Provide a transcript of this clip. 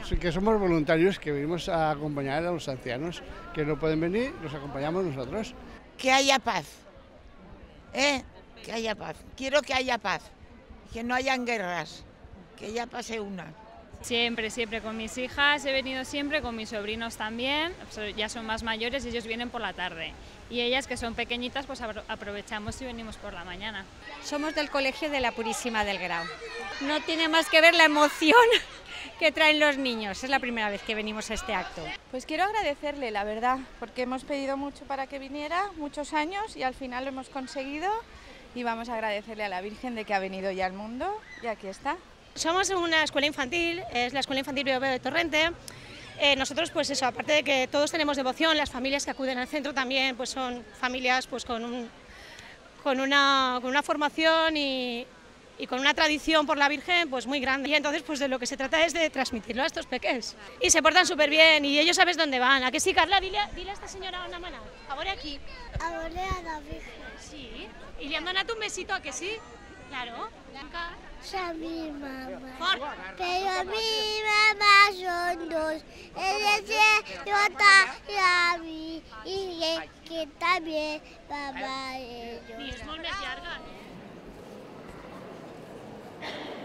que somos voluntarios, que venimos a acompañar a los ancianos que no pueden venir, los acompañamos nosotros. Que haya paz, que haya paz. Quiero que haya paz, que no hayan guerras, que ya pase una. Siempre, siempre con mis hijas, he venido siempre, con mis sobrinos también, ya son más mayores y ellos vienen por la tarde. Y ellas, que son pequeñitas, pues aprovechamos y venimos por la mañana. Somos del Colegio de la Purísima del Grau. No tiene más que ver la emoción que traen los niños, es la primera vez que venimos a este acto. Pues quiero agradecerle, la verdad, porque hemos pedido mucho para que viniera, muchos años, y al final lo hemos conseguido, y vamos a agradecerle a la Virgen de que ha venido ya al mundo, y aquí está. Somos una escuela infantil, es la Escuela Infantil Bilbao de Torrente. Nosotros, pues eso, aparte de que todos tenemos devoción, las familias que acuden al centro también pues son familias pues con una formación y con una tradición por la Virgen pues muy grande. Y entonces pues de lo que se trata es de transmitirlo a estos peques. Y se portan súper bien y ellos sabes dónde van. ¿A que sí, Carla? Dile a esta señora una mano. Ahora aquí. Ahora a la Virgen. Sí. Y le han donado un besito, ¿a que sí? Claro. Blanca. A mi mamá. Fort. Pero mi mamá son dos. Yo y a mí. Y que también mamá ellos. I és molt més llarga, no?